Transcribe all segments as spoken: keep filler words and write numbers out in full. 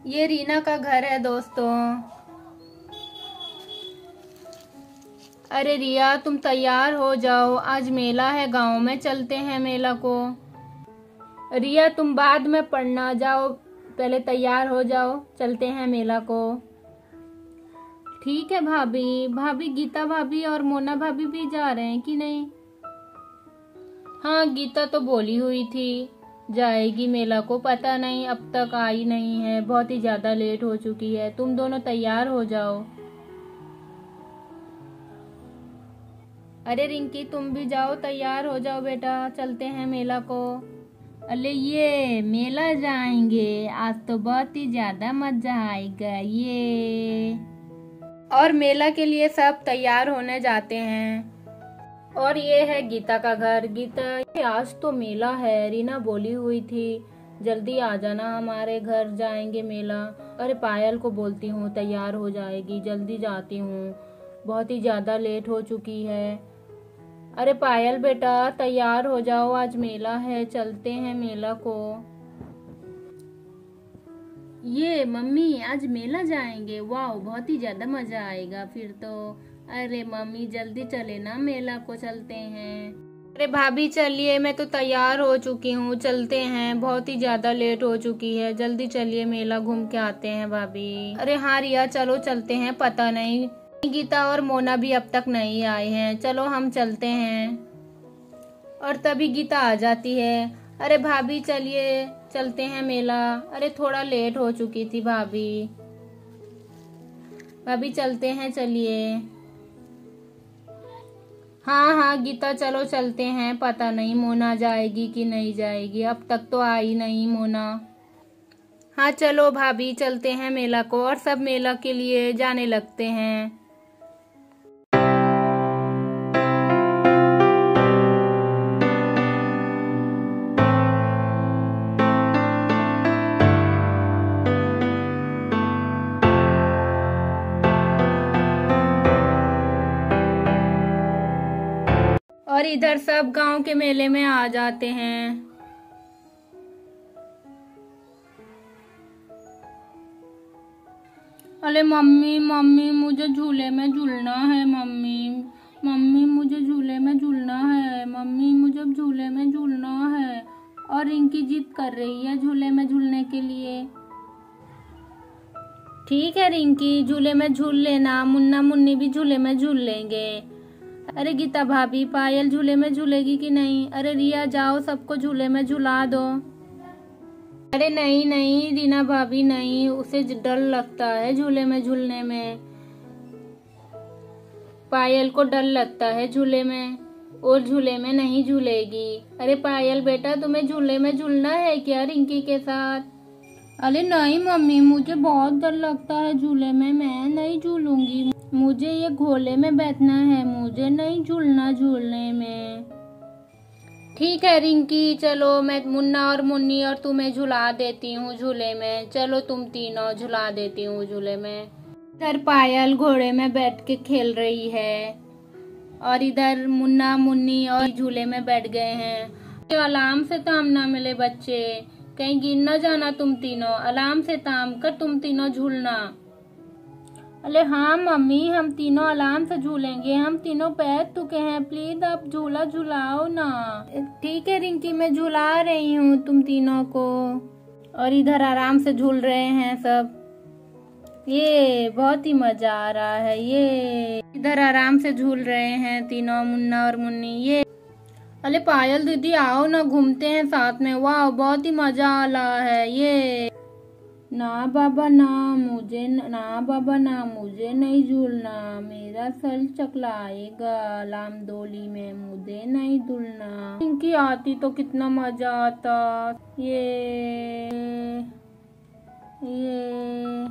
ये रीना का घर है दोस्तों। अरे रिया, तुम तैयार हो जाओ, आज मेला है गांव में, चलते हैं मेला को। रिया तुम बाद में पढ़ना, जाओ पहले तैयार हो जाओ, चलते हैं मेला को। ठीक है भाभी। भाभी गीता भाभी और मोना भाभी भी जा रहे हैं कि नहीं? हाँ, गीता तो बोली हुई थी जाएगी मेला को, पता नहीं अब तक आई नहीं है, बहुत ही ज्यादा लेट हो चुकी है। तुम दोनों तैयार हो जाओ। अरे रिंकी तुम भी जाओ, तैयार हो जाओ बेटा, चलते हैं मेला को। अरे ये मेला जाएंगे, आज तो बहुत ही ज्यादा मजा आएगा ये। और मेला के लिए सब तैयार होने जाते हैं। और ये है गीता का घर। गीता, आज तो मेला है, रीना बोली हुई थी जल्दी आ जाना, हमारे घर जाएंगे मेला। अरे पायल को बोलती हूँ तैयार हो जाएगी, जल्दी जाती हूँ, बहुत ही ज्यादा लेट हो चुकी है। अरे पायल बेटा तैयार हो जाओ, आज मेला है, चलते हैं मेला को। ये मम्मी आज मेला जाएंगे, वाह बहुत ही ज्यादा मजा आएगा फिर तो। अरे मम्मी जल्दी चले ना, मेला को चलते हैं। अरे भाभी चलिए, मैं तो तैयार हो चुकी हूँ, चलते हैं, बहुत ही ज्यादा लेट हो चुकी है, जल्दी चलिए मेला घूम के आते हैं भाभी। अरे हाँ रिया चलो चलते हैं, पता नहीं गीता और मोना भी अब तक नहीं आए हैं, चलो हम चलते हैं। और तभी गीता आ जाती है। अरे भाभी चलिए चलते हैं मेला। अरे थोड़ा लेट हो चुकी थी भाभी। भाभी चलते हैं चलिए। हाँ हाँ गीता चलो चलते हैं, पता नहीं मोना जाएगी कि नहीं जाएगी, अब तक तो आई नहीं मोना। हाँ चलो भाभी चलते हैं मेला को, और सब मेला के लिए जाने लगते हैं। और इधर सब गांव के मेले में आ जाते हैं। अरे मम्मी मम्मी मुझे झूले में झूलना है, मम्मी मम्मी मुझे झूले में झूलना है, मम्मी मुझे झूले में झूलना है। और रिंकी जिद कर रही है झूले में झूलने के लिए। ठीक है रिंकी, झूले में झूल लेना, मुन्ना मुन्नी भी झूले में झूल लेंगे। अरे गीता भाभी पायल झूले में झूलेगी कि नहीं? अरे रिया जाओ सबको झूले में झूला दो। अरे नहीं नहीं रीना भाभी नहीं, उसे डर लगता है झूले में झूलने में, पायल को डर लगता है झूले में, और झूले में नहीं झूलेगी। अरे पायल बेटा तुम्हें झूले में झूलना है क्या रिंकी के साथ? अरे नहीं मम्मी मुझे बहुत डर लगता है झूले में, मैं नहीं झूलूंगी, मुझे ये घोड़े में बैठना है, मुझे नहीं झूलना झूलने में। ठीक है रिंकी चलो, मैं मुन्ना और मुन्नी और तुम्हें झुला देती हूँ झूले में, चलो तुम तीनों झुला देती हूँ झूले में। इधर पायल घोड़े में बैठ के खेल रही है, और इधर मुन्ना मुन्नी और झूले में बैठ गए हैं। अलार्म से ताम ना मिले बच्चे, कहीं गिर न जाना तुम तीनों, अलार्म से ताम कर तुम तीनों झूलना। अरे हाँ मम्मी हम तीनों आराम से झूलेंगे, हम तीनों पैर चुके हैं, प्लीज आप झूला झुलाओ ना। ठीक है रिंकी मैं झुला रही हूँ तुम तीनों को। और इधर आराम से झूल रहे हैं सब, ये बहुत ही मजा आ रहा है। ये इधर आराम से झूल रहे हैं तीनों, मुन्ना और मुन्नी। ये अरे पायल दीदी आओ ना, घूमते हैं साथ में, वाह बहुत ही मजा आ रहा है। ये ना बाबा ना मुझे, ना बाबा ना मुझे नहीं झूलना, मेरा सर चकलाएगा लाम डोली में, मुझे नहीं झूलना। इनकी आती तो कितना मजा आता। ये ये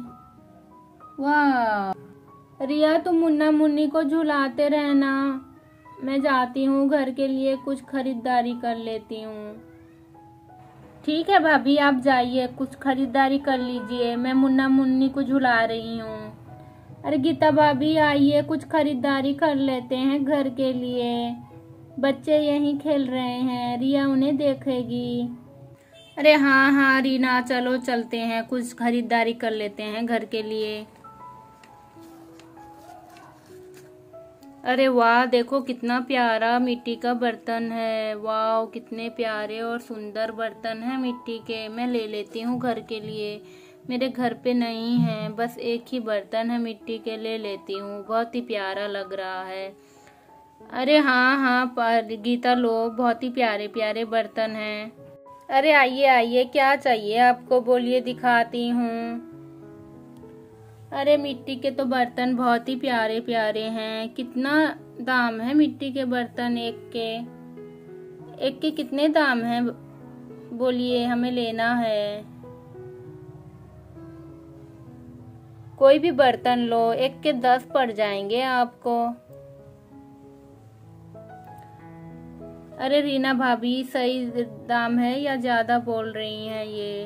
वाह रिया तुम मुन्ना मुन्नी को झुलाते रहना, मैं जाती हूँ घर के लिए कुछ खरीदारी कर लेती हूँ। ठीक है भाभी आप जाइए कुछ खरीदारी कर लीजिए, मैं मुन्ना मुन्नी को झुला रही हूँ। अरे गीता भाभी आइए कुछ खरीदारी कर लेते हैं घर के लिए, बच्चे यहीं खेल रहे हैं, रिया उन्हें देखेगी। अरे हाँ हाँ रीना, चलो चलते हैं, कुछ खरीदारी कर लेते हैं घर के लिए। अरे वाह, देखो कितना प्यारा मिट्टी का बर्तन है। वाह, कितने प्यारे और सुंदर बर्तन है मिट्टी के। मैं ले लेती हूँ घर के लिए। मेरे घर पे नहीं है, बस एक ही बर्तन है मिट्टी के, ले लेती हूँ। बहुत ही प्यारा लग रहा है। अरे हाँ हाँ पर गीता लो, बहुत ही प्यारे प्यारे बर्तन हैं। अरे आइए आइए, क्या चाहिए आपको, बोलिए दिखाती हूँ। अरे मिट्टी के तो बर्तन बहुत ही प्यारे प्यारे हैं। कितना दाम है मिट्टी के बर्तन एक के? एक के कितने दाम है, बोलिए, हमें लेना है। कोई भी बर्तन लो, एक के दस पड़ जाएंगे आपको। अरे रीना भाभी, सही दाम है या ज्यादा बोल रही हैं? ये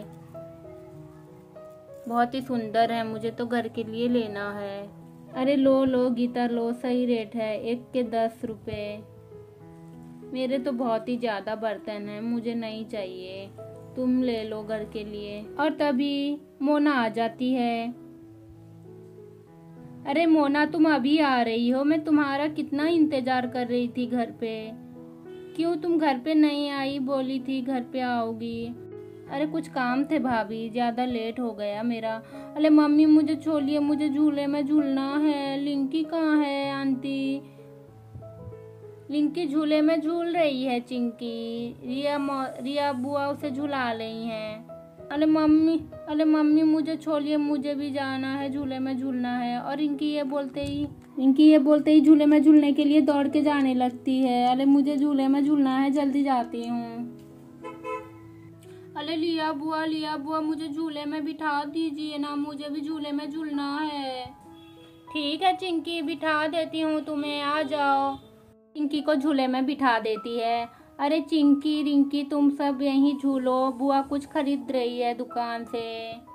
बहुत ही सुंदर है, मुझे तो घर के लिए लेना है। अरे लो लो गीता लो, सही रेट है, एक के दस रुपए। मेरे तो बहुत ही ज्यादा बर्तन है, मुझे नहीं चाहिए, तुम ले लो घर के लिए। और तभी मोना आ जाती है। अरे मोना, तुम अभी आ रही हो? मैं तुम्हारा कितना इंतजार कर रही थी घर पे। क्यों तुम घर पे नहीं आई? बोली थी घर पे आओगी। अरे कुछ काम थे भाभी, ज्यादा लेट हो गया मेरा। अरे मम्मी मुझे छोड़िए, मुझे झूले में झूलना है। लिंकी कहाँ है आंटी? लिंकी झूले में झूल रही है। चिंकी, रिया रिया बुआ उसे झुला रही हैं। अरे मम्मी अरे मम्मी मुझे छोड़िए, मुझे भी जाना है, झूले में झूलना है। और इनकी ये बोलते ही इनकी ये बोलते ही झूले में झूलने के लिए दौड़ के जाने लगती है। अरे मुझे झूले में झूलना है, जल्दी जाती हूँ। अरे लिया बुआ लिया बुआ, मुझे झूले में बिठा दीजिए ना, मुझे भी झूले में झूलना है। ठीक है चिंकी, बिठा देती हूँ तुम्हें, आ जाओ। चिंकी को झूले में बिठा देती है। अरे चिंकी रिंकी, तुम सब यहीं झूलो, बुआ कुछ खरीद रही है दुकान से।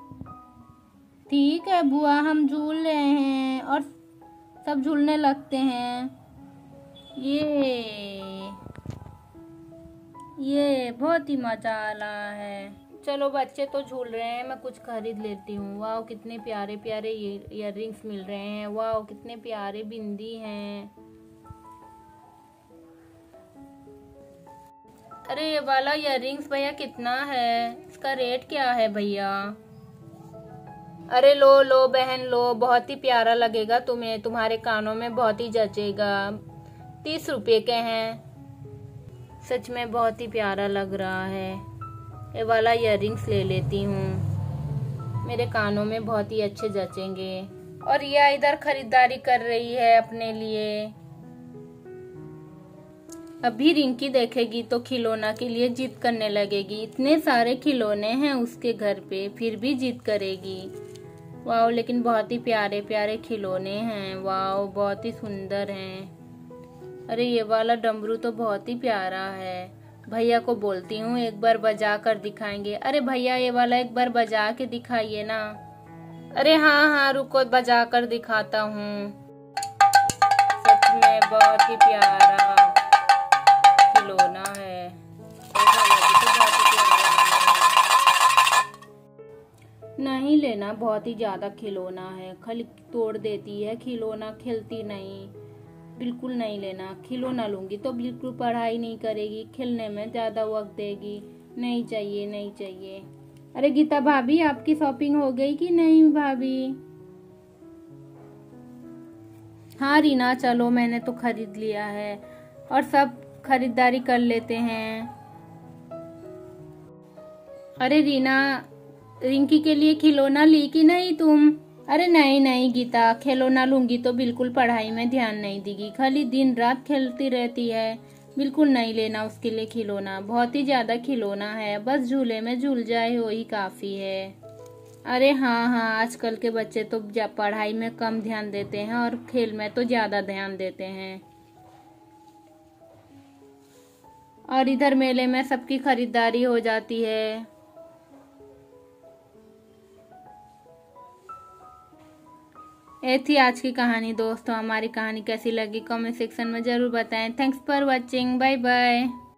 ठीक है बुआ, हम झूल रहे हैं। और सब झूलने लगते हैं। ये ये बहुत ही मजा आ रहा है। चलो बच्चे तो झूल रहे हैं, मैं कुछ खरीद लेती हूँ। वाह, कितने प्यारे प्यारे इयररिंग्स मिल रहे हैं। वाह, कितने प्यारे बिंदी हैं। अरे ये वाला इयररिंग्स भैया कितना है? इसका रेट क्या है भैया? अरे लो लो बहन लो, बहुत ही प्यारा लगेगा तुम्हें, तुम्हारे कानों में बहुत ही जचेगा। तीस रुपए के हैं। सच में बहुत ही प्यारा लग रहा है। ये वाला इयररिंग्स ले लेती हूँ, मेरे कानों में बहुत ही अच्छे जचेंगे। और यह इधर खरीदारी कर रही है अपने लिए। अभी रिंकी देखेगी तो खिलौना के लिए जिद करने लगेगी। इतने सारे खिलौने हैं उसके घर पे, फिर भी जिद करेगी। वाह, लेकिन बहुत ही प्यारे प्यारे खिलौने हैं। वाह, बहुत ही सुंदर हैं। अरे ये वाला डमरू तो बहुत ही प्यारा है। भैया को बोलती हूँ एक बार बजा कर दिखाएंगे। अरे भैया ये वाला एक बार बजा के दिखाइए ना। अरे हाँ हाँ रुको, बजा कर दिखाता हूँ। सच में बहुत ही प्यारा खिलौना है। नहीं लेना, बहुत ही ज्यादा खिलौना है, खाली तोड़ देती है खिलौना, खेलती नहीं। बिल्कुल नहीं लेना। खिलौना लूंगी तो बिल्कुल पढ़ाई नहीं करेगी, खेलने में ज्यादा वक्त देगी। नहीं चाहिए नहीं चाहिए। अरे गीता भाभी, आपकी शॉपिंग हो गई कि नहीं भाभी? हाँ रीना, चलो मैंने तो खरीद लिया है। और सब खरीदारी कर लेते हैं। अरे रीना, रिंकी के लिए खिलौना ली कि नहीं तुम? अरे नहीं नहीं गीता, खिलौना लूंगी तो बिल्कुल पढ़ाई में ध्यान नहीं देगी, खाली दिन रात खेलती रहती है। बिल्कुल नहीं लेना उसके लिए खिलौना, बहुत ही ज्यादा खिलौना है, बस झूले में झूल जाए वही काफी है। अरे हाँ हाँ, आजकल के बच्चे तो पढ़ाई में कम ध्यान देते हैं और खेल में तो ज्यादा ध्यान देते हैं। और इधर मेले में सबकी खरीदारी हो जाती है। ये थी आज की कहानी दोस्तों। हमारी कहानी कैसी लगी कमेंट सेक्शन में जरूर बताएं। Thanks for watching, bye bye.